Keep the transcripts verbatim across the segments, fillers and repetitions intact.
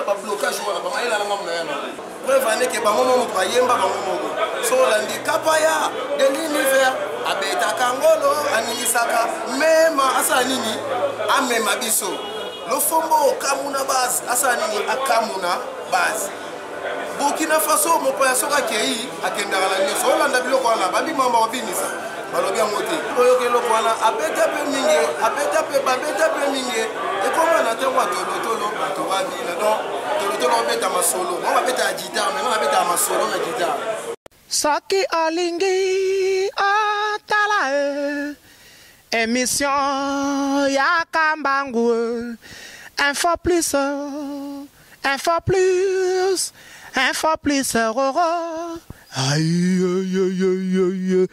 ba blocage wana ba maila na ngamna yana preuve ane ke ba momo mo bayemba ba momo so la ndikapa ya de l'univers abeta kangolo aningisaka mema asa nini amema biso lo fombo kamuna base asa nini akamuna base Burkina Faso mo pa soka kei akendaka la nyoso olanda biloko wana bandi mamba obinisa balobi yango te oyo ke loko wana abeta pe mingi abeta pe babeta pe mingi e koma na te wa tolo tolo to babina donc tolo tolo obeta masolo mo babeta guitar mais mo babeta masolo na guitar Saki alingi atala émission ya kambangu info plus info plus info plus roro aïe aïe aïe aïe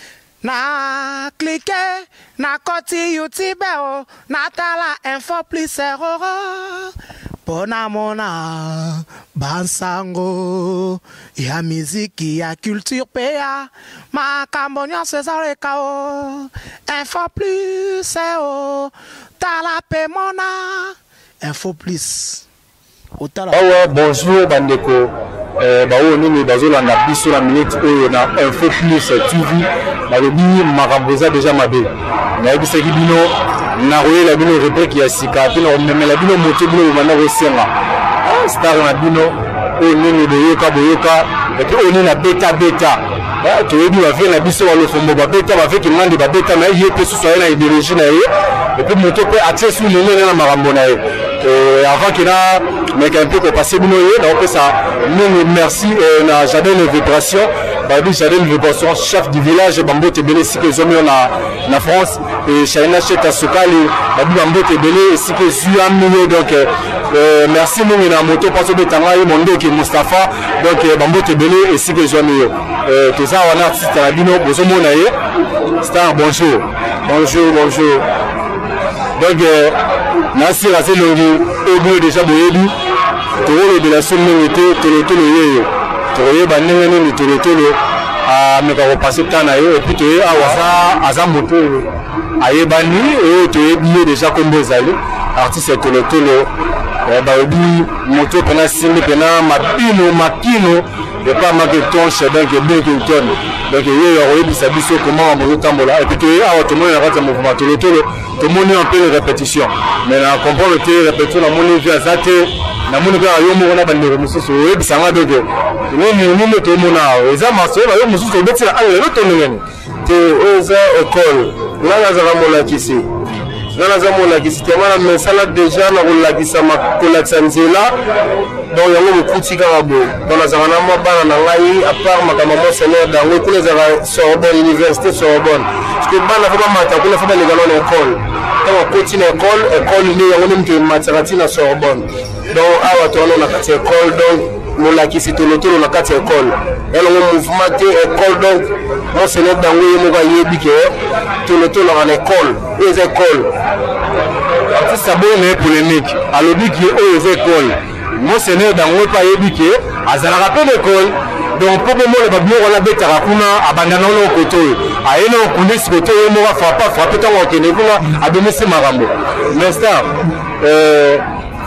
na cliquer na koti YouTube na tala info plus roro Pona mona bansango ya miziki ya culture pea makambonya César kao info plus o tala pe mona info plus otala awa bonjour bandeko eh ba woni ni bazolanda biso la minute oyo na info plus T V balobi makamboza déjà mabe na ebisa kibino na royela bino rubrique ya sika pino memela bino moto bino manda wesenga star na bino o nini boyoka boyoka et puis on na beta beta to yebi va faire la biso wa lofombo ba beta va faire ki mandi ba beta na ye pe suso na idéologie na ye et puis moto pe accès sous le na marambo na ye et avant qu'il a mais un peu passer bino ye na opesa nini merci na jardin de vibration babi jardin de vibration chef du village Bambote Belé sike zomi na na France et Chaina Cheta Sokali babi Bambote Belé sike zuya mino donc euh, merci mungi na moto paso betanga ye mondo ki Mustafa donc Bambote Belé et sike zomi euh tout ça on a artiste la bino bozo mona ye star bonjour bonjour bonjour donc euh, merci la selongi au déjà boyebi tolo de la semaine était tolo tolo ye tolo ba nene ni tolo tolo a me ka passer temps na yo et puis to awaza aza moto ayebani et to yebi déjà comme bozali artiste tolo tolo ba obi moto pena simbi pena mapino makino et pas maketon donc Bington donc yo yo yebi sabiso comment on peut tambola et puis to awa to mo na rata mouvement tolo tolo to mo ni un peu de répétition mais na comprendre que répétition na mo ni via zate na moni ka yo mo na bandero mususu e bisanga doge ni ni ni mo to mo na eza maso ba yo mususu betira ale lo to ngeni te oza école na na za mo la kisi na na za mo la kisi te mala mesala déjà na ko la kisa ma ko la tsanzela donc yango mo kutika rabo dans la zana mo bana na ngai à part ma kama mo seigneur dango kule za Sorbonne université Sorbonne parce que bana fa ba mata kule fa ba le galon école donc continue école école ni yango ni mte matarati na Sorbonne donc awa to na kati école donc mo la kisi to le tolo na kati école et le mouvement te école donc mon seigneur dango mo ba yebi ke to le tolo en école les écoles artiste ça bonne polémique alobi ki aux écoles mon seigneur dango pa yebi ke azala rappel école donc pour le monde ba bien on la beta kuna abandana no koto ayena okulisi koto mo va frapper frapper tant que ne kuna abemese marambo mais ça euh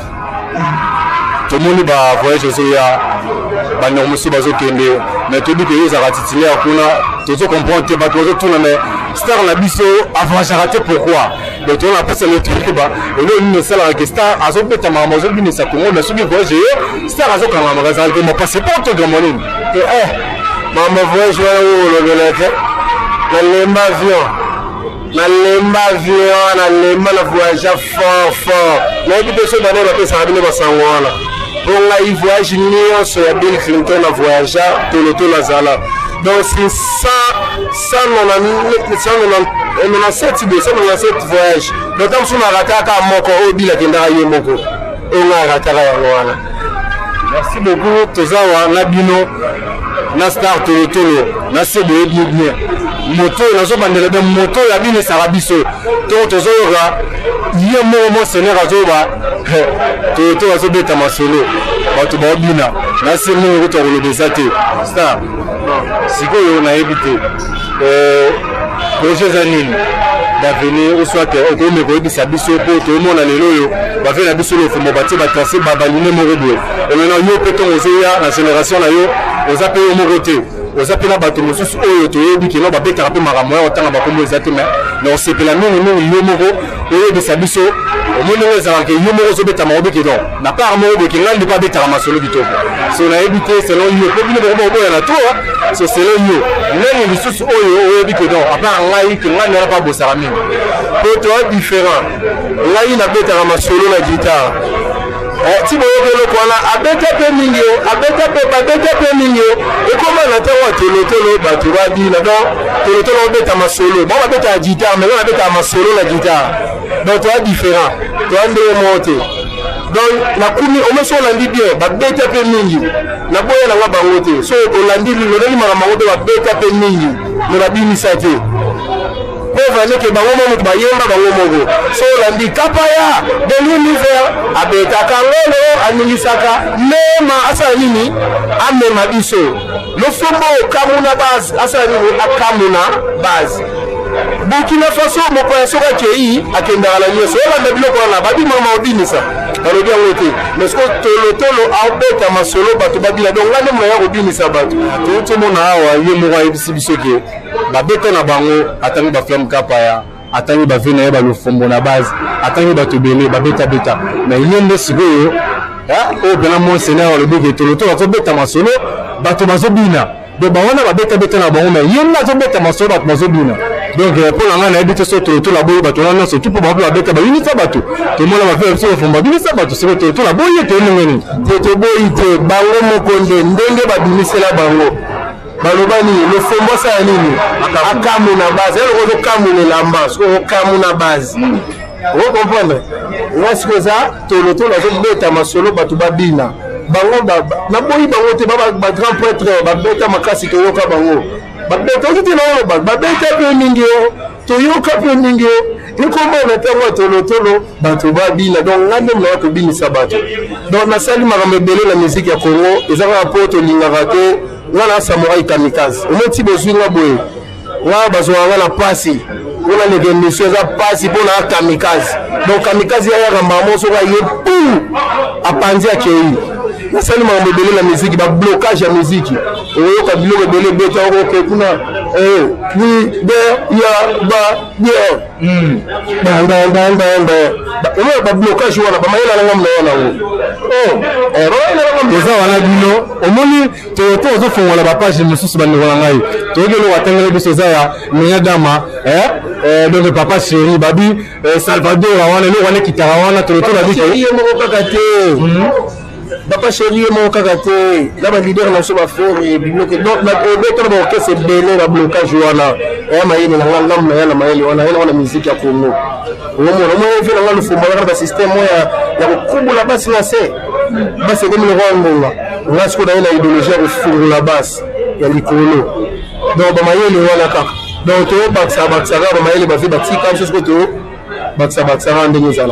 tout le monde va voyager aussi ya bana musu bazo kende mais to bi ke yo za titulaire kuna to zo comprendre que ba to zo tuna mais star la biso avant j'ai raté pourquoi donc on a passé le truc ba et là une sala que star azo beta marambo zo bi ça kongo mais sobi voyager star azo kanga magasin que mo passeport to gamonine que eh maman voyage au le lettre na lemba avion na lemba avion na lemba na voyage fort fort mais bi personne dans la pesa abine basango wana on a eu voyage ni sur la Bill Clinton a voyagé tout le tour Lazala donc c'est ça ça on a ça on a sept de ça on a sept voyage donc on a raté à moko obi la kenda ye moko on a raté la wana merci beaucoup tozawa na bino na star tout le tour na c'est de bien moto na zo bandela de moto ya bino sarabiso to tozora ye mo mo seigneur azoba to to azo beta masolo bato ba bina na se mo ko to le desate star siko yo na ebite euh projet zanini d'avenir ou soit okomi koyebisa biso po tomona lelo oyo bave na biso lofumo batie batracé babaline moko boye et maintenant yo mpe ntongo ozoya na génération na yo oza mpe yo moko te oza mpe na bato mosusu oyo toyebi kino babetaka mpe makambo ya kotanga bakombo eza te na osepela mingimingi yo moko oyebisa biso omoni oyo ezalaka yo moko ozobeta maobe ke don na part moko boye ke ngai ndipo abetaka masolo kitoko so nayebi te selon yo mpo bino boko bokoboya na to so selon yo nani lisusu oyo oyebi ke don apart ngai ke ngai nana mpa bosaka mingi po toa différent ngai nabetaka masolo na guitare ti boyoka eloko wana abeta mpe mingi o abeta mpe babeta mpe mingi o ekoma na ntango ya tolotolo bato babina donc tolotolo obeta masolo bango babetaka guitare mais ngo nabetaka masolo na guitare donc toa différent toa ndenge moko te donc nakumi omeso olandi bien babeta mpe mingi naboya nanga bango te so olandi loleli makambo yango mpe babeta mpe mingi me babimisa te que bango moto bayemba bango moko so olandi kapaya de l'univers abetaka ngolo aningisaka mema asala nini amema biso lofombo okamuna base asala nini akamuna base Burkina Faso mokoya soka kei akendaka na nyonso olanda biloko wana babimama obimisa balobi yango te mais ko tolotolo abeta masolo bato babila donc ngande mona ya kobimisa bato totomona awa ye moko ayebisi biso ke babeta na bango atangi baflamme kapaya atangi bave na ye balofombo na base atangi bato ebele babeta-beta mais ye nde sikoyo oyo mpena monseigneur alobi ke tolotolo azobeta masolo bato bazobina donc bawana babeta-beta na bango mais ye nde azobeta masolo bato bazobina donc pour la ngana habite so to to la boye bato na so tout pour ba beta ba unité bato to mona ba faire so fomba binisa bato so to to la boye to ngeni to to boye te bango mokonde ndenge ba bimisela bango balobani le fombo sa nini akamu na base ele ko kamu na lamba so kamu na base vous comprenez est-ce que ça to le to la zo beta masolo bato babina bango ba na boye bango te ba ba grand prêtre ba beta makasi to yoka bango babeta oziti na oyo babeta mpe mingi o toyoka mpe mingi o ekomona ntango ya tolotolo bato babina donc nga nde mnaa tobinisa bato donc nasali makambo ebele na miziki ya Congo eza kaka mpo tolingaka te nga na samurai kamikaze omoti bozwi nga boye nga bazwaka nga na pasi mpona leka émission eza pasi mpo na kamikaze donc kamikaze yayaka mbamo soka ye pu apanzi akei nasali makambo ebele na miziki bablocage ya miziki oyoka biloko ebele beta okoke kuna ni de ya ba ye oyo bablocage wana bamayela nanga mna wana ngo eza wana bino omoni toyoto ozofongola bapage mosusu bandeko na ngai toyoki eloko atengele biso eza ya menyadama donc papa chéri babi salvador wana eloko wana ekitaka wana toyoto babike moko kaka te Papa chéri mon kakaté là ba leader na so ba faire et bloqué donc na beto ba orchestre belé ba blocage wana e mayini na ngam na yana mayili wana ina wana musique ya Congo omo omo efe na ngalo fumba ba système ya ya kokubula basi na se basi comme le rwangonga on ce qu'on a une idéologie de fumba la basse ya likolo donc ba mayili wana kaka donc to baksa baksa ba mayili ba fi batika chose ko to baksa baksa ndenge zala.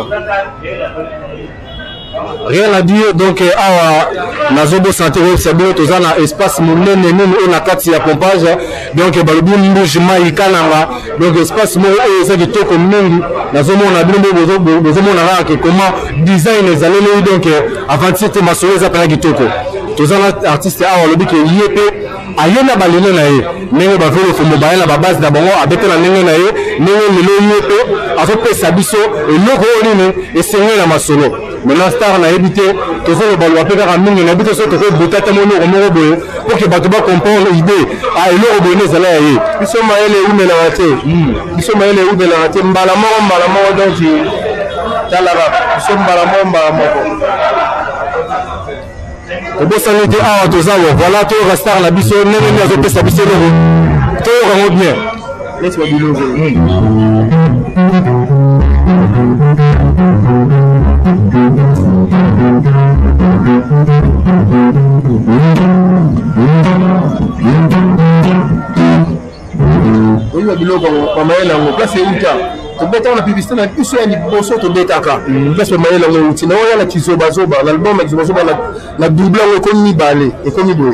Rien à dire donc awa nazobo santé c'est bien tous na espace monene nini on a kati ya pompage donc balobi mbuji mai kananga donc espace mo eza kitoko mingi nazomona bino bozo bozomona la que comment design ezaleli donc avant c'était masolo za pana kitoko tous na artiste awa lobi ke yepe ayena balene na ye ndenge bavelo fombo bayela ba base na bango abete na ndenge na ye ndenge lelo yepe azopesa biso eloko nini esengela na masolo maintenant star na habité tous les balwa pe ka mingi na habité so to ko botata mo no mo boye pour que bato ba comprendre idée ah eloko boye nezala ye biso maele ume na wate biso maele ume na wate mbala mo mbala mo donc talara biso mbala mo mbala mo ko bosani te awa to zawo voilà to star na biso nene ni azopesa biso eloko to rango bien let's go below oyo biloko bamayela ngo place euta tobeta na publicité na biso ya liboso tobetaka place bamayela ngo euti na oyo na kizobazoba l'album ya kizobazoba na double ngo ekomi mibale ekomi boye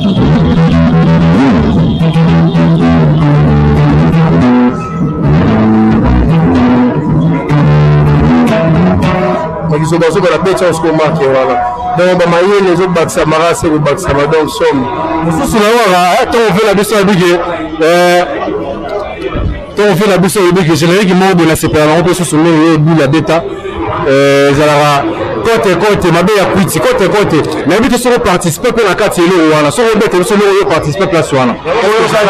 Ils sont dans la bête sur ce qu'on marque, voilà. Donc, bah, les autres bacs samara, c'est le bac samara, donc, somme. Vous savez, attends, on fait la bête sur la big. Quand on fait la bête sur la big, j'ai l'air qu'il manque de la séparation, on peut se souvenir de la bêta. Zalara, côté, côté, ma belle a quitté, côté, côté. Mais vite, sur le participe, pour la carte, c'est l'eau, voilà. Sur le bête, sur le participe, place, voilà. On va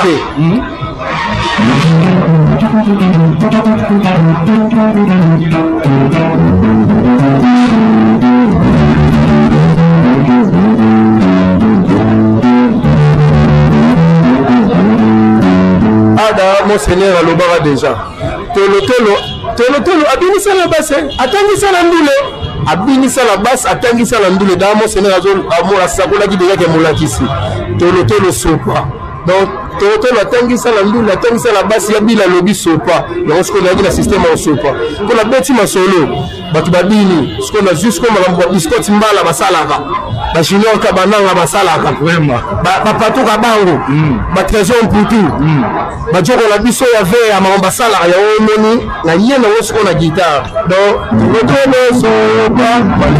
Ada, mon Seigneur, à l'Obara déjà. Tolo, tolo, tolo, tolo, abinisa la basse, attendez la ndoule. Abinisa la basse, attendez la ndoule. Dans mon Seigneur, à la sacola qui déjà est moulaki ici. Tolo, tolo, sopa. Donc, tolo, tolo, attendez la ndoule, attendez la basse, il y a bien la lobby sopa. Donc, ce qu'on a dit, le système en sopa. Pour la bête, ma solo, batubabini, ce qu'on a juste comme la biscotte mbala, basalaka. Bachinion kabananga basalaka vraiment ba pato kabango ba trésor mputu ba joko la biso ya ve ya mambasala ya omoni na yena wosko na guitare donc le so ba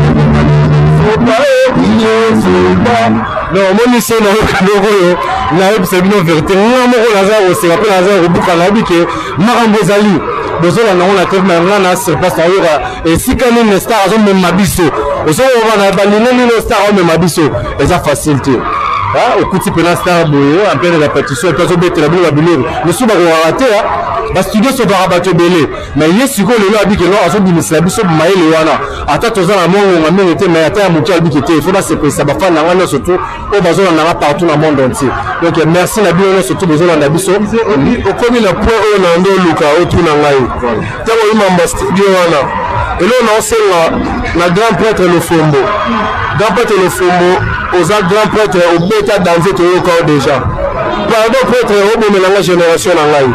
non moni c'est na kaloro na ebisa bino vérité ngamo ko lazaro c'est rappel lazaro buka na bike marambo zali bozola na ona tellement ngana se passe aura et si quand même star azo même mabiso ozo on va na balini no star même mabiso eza facilité ah au coup de pena star boyo en pleine répétition et paso bête la bino babilo le suba ko raté ba studio so ba rabato belé mais yesu ko le abi ke no azo binisa biso maile wana ata toza na mongo ngame était mais ata mutia abi ke te il faut pas se penser ba fana ngana surtout au bazola na partout dans le monde entier donc merci na bino surtout bazola na biso au comme le point on a ndo luka autour na ngai tango imamba studio wana et là on a la grand prêtre le Fombo grand prêtre le Fombo aux grand prêtre au bêta danser tout encore déjà pardon prêtre au bon la génération na ngai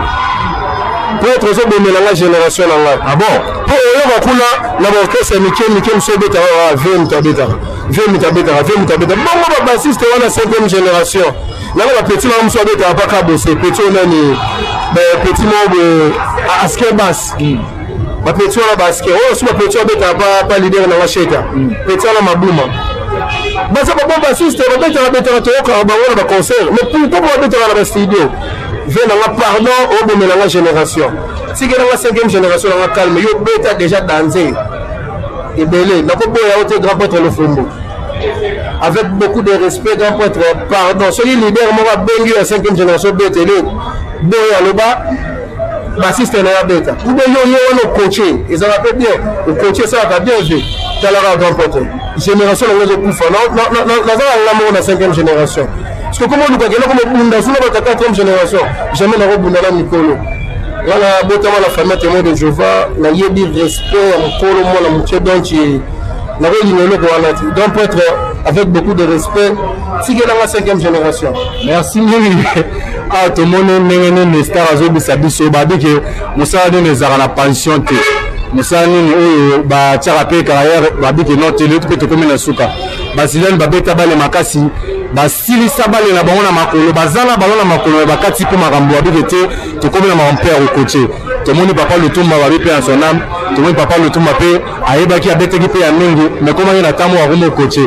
prêtre au bon la génération na ngai ah bon pour eux va kuna na orchestre Mikem Mikem so bêta va vingt bêta vingt bêta vingt bêta bon ba bassiste wana cinquième génération là la petit là so bêta pas ka bosser petit on ni petit mot asker basse ma petit on basket oh so petit on bêta pas pas leader na washeka petit on mabuma basa ba bomba bassiste ba bêta na bêta to ka ba wala ba concert mais pourquoi ba bêta na studio vient na pardon au bon la génération si que la cinquième génération la calme yo bêta déjà dansé et belé na ko boya au grand prêtre le Fombo avec beaucoup de respect grand prêtre pardon celui leader mo ba bengi la cinquième génération bêta le boya le bas bassiste na ya bêta ou bien yo yo no coacher ils ont rappelé bien le coacher ça va bien vu dans la grand prêtre génération la zo kufa non non non la za la cinquième génération parce que comment nous gagnons comme bunda sur la quatrième génération jamais na bunda la Nicolo voilà botamment la famille témoin de Jéhovah na yebi respect en kolo mo la mutie donc na ko lingolo ko wana donc pour être avec beaucoup de respect si que la cinquième génération merci mingi ah tout le monde nengene ne star azo bisabiso ba dike musala de nezara la pension te musala ni oyo ba tsharape carrière ba dike non tele to ko mena suka ba silene ba beta bale makasi basilisa bale na bango na makolo bazala bango na makolo bakati po makambo abike te tokomela mampère au coach tomoni papa le tumba babi pe en son âme tomoni papa le tumba pe ayebaki abeteki pe ya mingi mais comment il a tamo arumo coach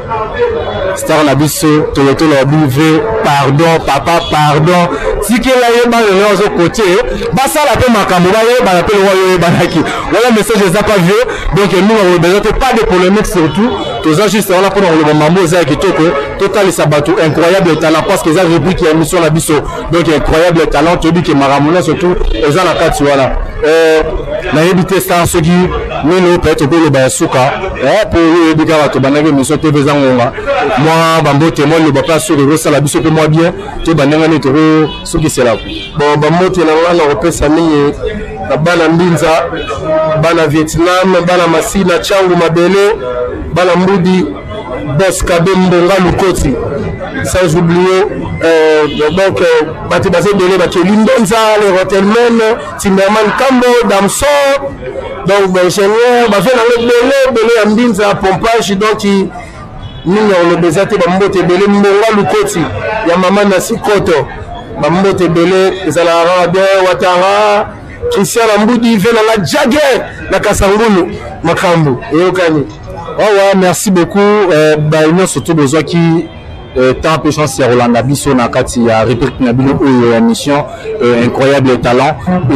star na biso toloto la bive pardon papa pardon tikela yeba le ozo coach basala pe makambo ba yeba la pe lo yeba naki voilà message eza pas vieux donc nous on a besoin pas de polémique surtout toza juste on a pour le mambo za kitoko total sabato incroyable talent parce que ça rubrique qui émission la biso donc incroyable talent to dit que maramona surtout eza na kati wala euh na yebite star soki nino peut-être pour le basuka eh pour yebika bato banake mission T V zangonga moi bambo témoin le papa sur le ça la biso pour moi bien to bananga ne to soki c'est là bon bambo te na wana opesa ni na bana mbinza bana Vietnam bana masina changu mabele bana mbudi boss kabembo ngalukoti sans oublier euh donc bati basé donné ba kelindonza les hotelmen Timmerman Kambo Damso donc ingénieur ba fait na belé belé mbinza pompage donc mingi olobeza te bambote ebele mbonga lukoti ya mama Nasi Koto bambote ebele ezalaka bien Watara Christian Ambudi vela la Jagger na Kasangulu makambo eyokani wawa merci beaucoup ba union surtout besoin qui tant peu chance ya Rolanda biso na kati ya réplique na bino oyo ya mission incroyable talent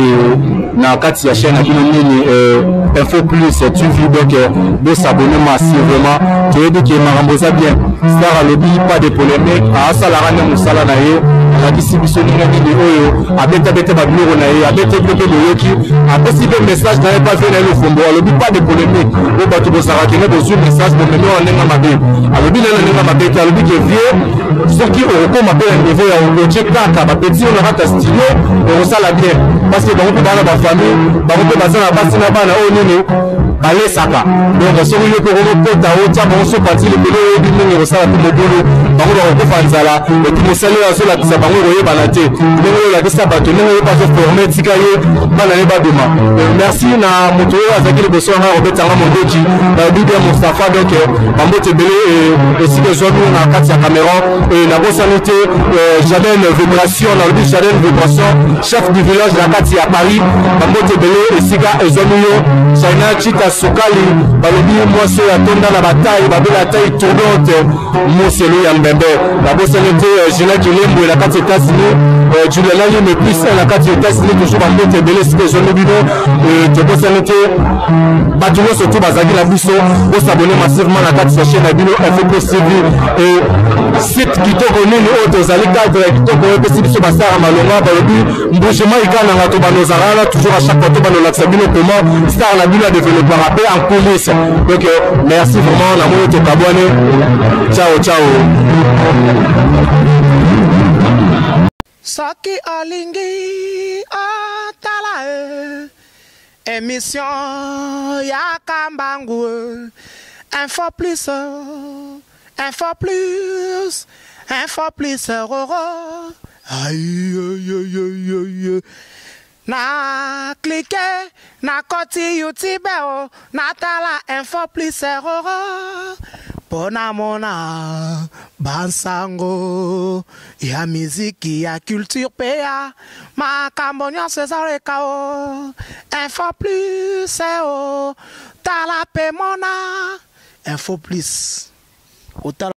et na kati ya chaîne na bino nini info plus tu vis donc de s'abonner massivement tu dis que makambo za bien star lobby pas de polémique a sala rana musala na ye akisi biso nini nini oyo abeta beta ba bino na ye abeta beta boyoki apesi be message na pas fait na le fombo lobby pas de polémique o ba tu bosara kene bozu message de meno ndenga mabe alobi na ndenga mabe alobi que vieux ce qui au ma belle niveau ya logique kaka ba petit on rata stylo et on ça la bien parce que bango bana ba famille bango bazana basi na bana o nini balé saka donc so oui ko ko kota o ta bon so parti le belo di nini o sala ko bolo bango ba ko fanzala et puis sala ya so la tisa bango roye balate nini la tisa bato nini pas formé tikaye bana ne ba dema merci na moto azaki le besoin na obetanga mondoki ba bibia Mustafa donc bango te belé et aussi que jour na kati ya caméra et la bonne santé Jardin Vibration dans le but Jardin Vibration chef du village de la kati à Paris bango te belé et siga ezomiyo China Chita Sokali balobi moi so ya tonda na bataille babela taille tournante Moselo ya Mbembe la bonne santé Gina Kilembo la kati États-Unis Julian Ali mais plus la kati États-Unis toujours bango te belé siga ezomibino et te bonne santé batuno surtout bazaki la biso pour s'abonner massivement la kati ya chaîne bino Info Plus T V et site kitoko nini oyo tozali cadre kitoko oyo pesi biso basara malonga balobi mbouchement ikana nga to banozarala toujours à chaque fois to banolakisa bino comment star na bino ya développement après en coulisses donc merci vraiment na moyo tokabwane ciao ciao Saki alingi atala émission ya kambangu Info Plus Info Plus, Info Plus, Roro. Aïe, aïe, aïe, aïe, aïe. Na cliquer, na koti YouTube, na tala Info Plus, Roro. Pona mona, bansango, ya miziki, ya culture pea, ma kambonyo sezare kao. Info Plus, oh, tala pe mona, Info Plus. Autant